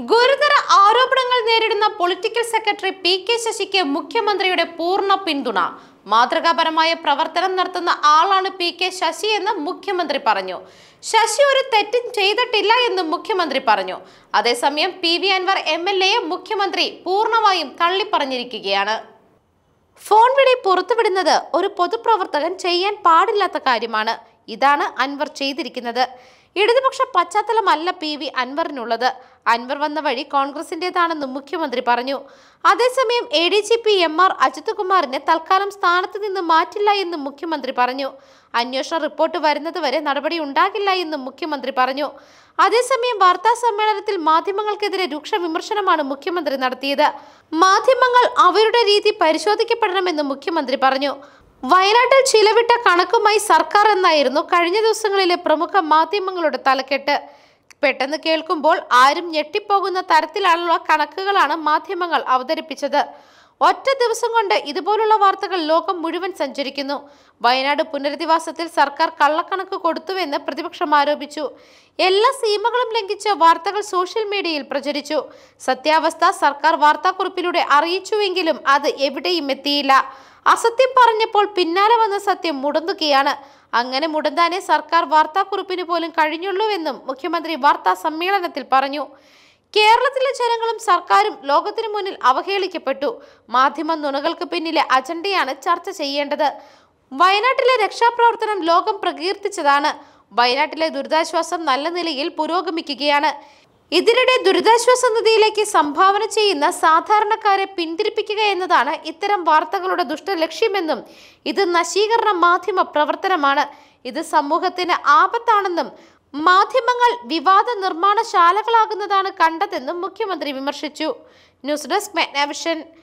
ഗുരുതര ആരോപണങ്ങൾ നേരിടുന്ന പൊളിറ്റിക്കൽ സെക്രട്ടറി പി.കെ. ശശിക്ക് മുഖ്യമന്ത്രിയുടെ പൂർണ്ണ പിന്തുണ. മാതൃകാപരമായ പ്രവർത്തനം നടത്തുന്ന ആളാണ് പി.കെ. ശശി എന്ന് മുഖ്യമന്ത്രി പറഞ്ഞു. ശശി ഒരു തെറ്റും ചെയ്തിട്ടില്ല എന്നും മുഖ്യമന്ത്രി പറഞ്ഞു. അതേസമയം പി.വി. അൻവർ എം.എൽ.എയെ മുഖ്യമന്ത്രി പൂർണ്ണമായും തള്ളിപ്പറഞ്ഞിരിക്കുകയാണ്. ഫോൺ വിളി പുറത്തുവിടുന്നത് ഒരു പൊതുപ്രവർത്തകൻ ചെയ്യാൻ പാടില്ലാത്ത കാര്യമാണ്. ഇതാണ് അൻവർ ചെയ്തിരിക്കുന്നത്. ഇടതുപക്ഷ പശ്ചാത്തലമല്ല പി.വി. അൻവറിനുള്ളത്. അൻവർ വന്ന വഴി കോൺഗ്രസിന്റേതാണെന്നും മുഖ്യമന്ത്രി പറഞ്ഞു. അതേസമയം ADGP MR അജിത് കുമാറിനെ തൽക്കാലം സ്ഥാനത്ത് നിന്ന് മാറ്റില്ല എന്നും മുഖ്യമന്ത്രി പറഞ്ഞു. അന്വേഷണ റിപ്പോർട്ട് വരുന്നതുവരെ നടപടി ഉണ്ടാകില്ല എന്നും മുഖ്യമന്ത്രി പറഞ്ഞു. അതേസമയം വാർത്താ സമ്മേളനത്തിൽ മാധ്യമങ്ങൾക്കെതിരെ രൂക്ഷ വിമർശനമാണ് മുഖ്യമന്ത്രി നടത്തിയത്. മാധ്യമങ്ങൾ അവരുടെ രീതി പരിശോധിക്കപ്പെടണമെന്നും മുഖ്യമന്ത്രി പറഞ്ഞു. വയനാട്ടിൽ ചിലവിട്ട കണക്കുമായി സർക്കാർ എന്നായിരുന്നു കഴിഞ്ഞ ദിവസങ്ങളിലെ പ്രമുഖ മാധ്യമങ്ങളുടെ തലക്കെട്ട്. പെട്ടെന്ന് കേൾക്കുമ്പോൾ ആരും ഞെട്ടിപ്പോകുന്ന തരത്തിലുള്ള കണക്കുകളാണ് മാധ്യമങ്ങൾ അവതരിപ്പിച്ചത്. ഒറ്റ ദിവസം കൊണ്ട് ഇതുപോലുള്ള വാർത്തകൾ ലോകം മുഴുവൻ സഞ്ചരിക്കുന്നു. വയനാട് പുനരധിവാസത്തിൽ സർക്കാർ കള്ളക്കണക്ക് കൊടുത്തുവെന്ന് പ്രതിപക്ഷം ആരോപിച്ചു. എല്ലാ സീമകളും ലംഘിച്ച വാർത്തകൾ സോഷ്യൽ മീഡിയയിൽ പ്രചരിച്ചു. സത്യാവസ്ഥ സർക്കാർ വാർത്താക്കുറിപ്പിലൂടെ അറിയിച്ചുവെങ്കിലും അത് എവിടെയും എത്തിയില്ല. അസത്യം പറഞ്ഞപ്പോൾ പിന്നാലെ വന്ന സത്യം മുടങ്ങുകയാണ്. അങ്ങനെ മുടന്താനെ സർക്കാർ വാർത്താക്കുറിപ്പിന് പോലും കഴിഞ്ഞുള്ളൂവെന്നും മുഖ്യമന്ത്രി വാർത്താ സമ്മേളനത്തിൽ പറഞ്ഞു. കേരളത്തിലെ ജനങ്ങളും സർക്കാരും ലോകത്തിനു മുന്നിൽ അവഹേളിക്കപ്പെട്ടു. മാധ്യമ നുണകൾക്ക് പിന്നിലെ അജണ്ടയാണ് ചർച്ച ചെയ്യേണ്ടത്. വയനാട്ടിലെ രക്ഷാപ്രവർത്തനം ലോകം പ്രകീർത്തിച്ചതാണ്. വയനാട്ടിലെ ദുരിതാശ്വാസം നല്ല നിലയിൽ പുരോഗമിക്കുകയാണ്. ഇതിനിടെ ദുരിതാശ്വാസ നിധിയിലേക്ക് സംഭാവന ചെയ്യുന്ന സാധാരണക്കാരെ പിന്തിരിപ്പിക്കുക എന്നതാണ് ഇത്തരം വാർത്തകളുടെ ദുഷ്ടലക്ഷ്യമെന്നും ഇത് നശീകരണ മാധ്യമ പ്രവർത്തനമാണ്. ഇത് സമൂഹത്തിന് ആപത്താണെന്നും മാധ്യമങ്ങൾ വിവാദ നിർമ്മാണശാലകളാകുന്നതാണ് കണ്ടതെന്നും മുഖ്യമന്ത്രി വിമർശിച്ചു. News desk മെഗ്നാവിഷൻ.